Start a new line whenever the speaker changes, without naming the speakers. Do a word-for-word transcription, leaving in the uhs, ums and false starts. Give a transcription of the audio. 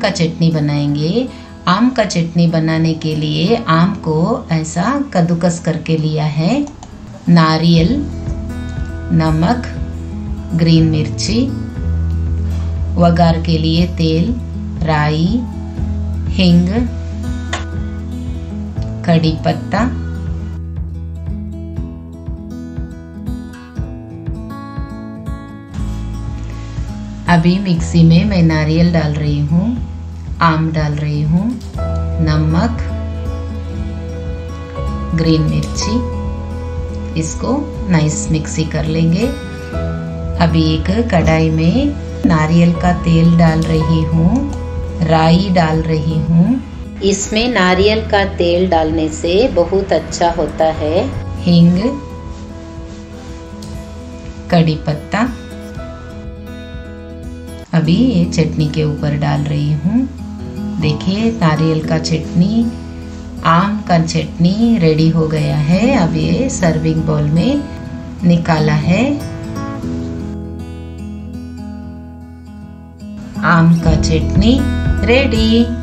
का चटनी बनाएंगे। आम का चटनी बनाने के लिए आम को ऐसा कद्दूकस करके लिया है। नारियल, नमक, ग्रीन मिर्ची, वघार के लिए तेल, राई, हिंग, कड़ी पत्ता, अभी मिक्सी में मैं नारियल डाल रही हूँ, आम डाल रही हूँ, नमक, ग्रीन मिर्ची, इसको नाइस मिक्सी कर लेंगे। अभी एक कढ़ाई में नारियल का तेल डाल रही हूँ, राई डाल रही हूँ। इसमें नारियल का तेल डालने से बहुत अच्छा होता है। हिंग, कड़ी पत्ता, अभी ये चटनी के ऊपर डाल रही हूँ। देखिए नारियल का चटनी, आम का चटनी रेडी हो गया है। अब ये सर्विंग बाउल में निकाला है। आम का चटनी रेडी।